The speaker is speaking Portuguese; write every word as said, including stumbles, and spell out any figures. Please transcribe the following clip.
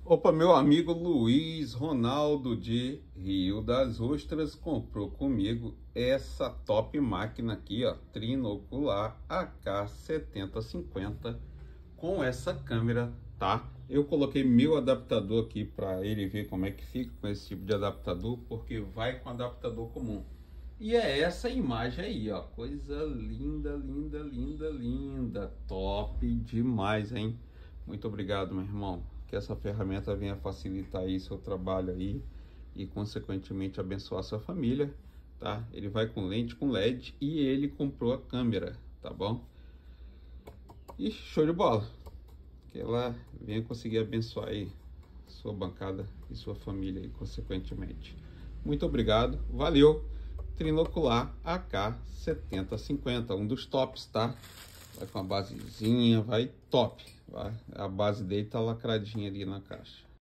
Opa, meu amigo Luiz Ronaldo de Rio das Ostras comprou comigo essa top máquina aqui, ó, trinocular A K setenta cinquenta com essa câmera, tá? Eu coloquei meu adaptador aqui para ele ver como é que fica com esse tipo de adaptador, porque vai com adaptador comum. E é essa imagem aí, ó, coisa linda, linda, linda, linda, top demais, hein? Muito obrigado, meu irmão. Que essa ferramenta venha facilitar aí seu trabalho aí e consequentemente abençoar sua família, tá? Ele vai com lente com L E D e ele comprou a câmera, tá bom? E show de bola. Que ela venha conseguir abençoar aí sua bancada e sua família aí consequentemente. Muito obrigado, valeu. Trinocular A K setenta cinquenta, um dos tops, tá? Vai com a basezinha, vai top. Vai. A base dele tá lacradinha ali na caixa.